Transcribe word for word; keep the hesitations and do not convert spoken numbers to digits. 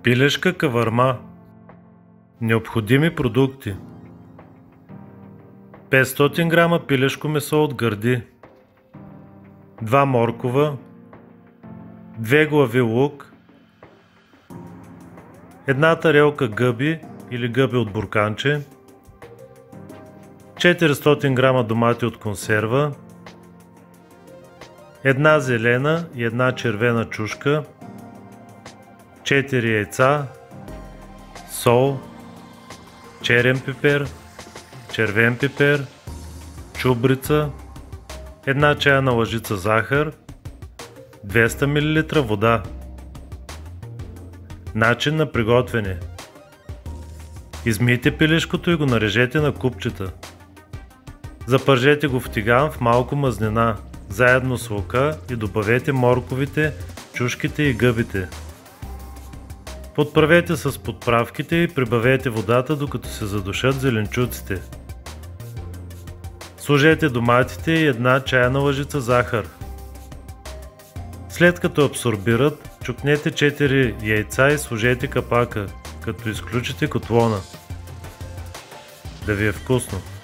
Пилешка каварма. Необходими продукти: петстотин грама пилешко месо от гърди, два моркова, две глави лук, една тарелка гъби или гъби от бурканче, четиристотин грама домати от консерва, една зелена и една червена чушка, четири яйца, сол, черен пипер, червен пипер, чубрица, една чайна лъжица захар, двеста милилитра вода. Начин на приготвяне: измийте пилешкото и го нарежете на купчета. Запържете го в тиган в малко мазнина, заедно с лука, и добавете морковите, чушките и гъбите. Подправете с подправките и прибавете водата, докато се задушат зеленчуците. Сложете доматите и една чайна лъжица захар. След като абсорбират, чукнете четири яйца и сложете капака, като изключите котлона. Да ви е вкусно!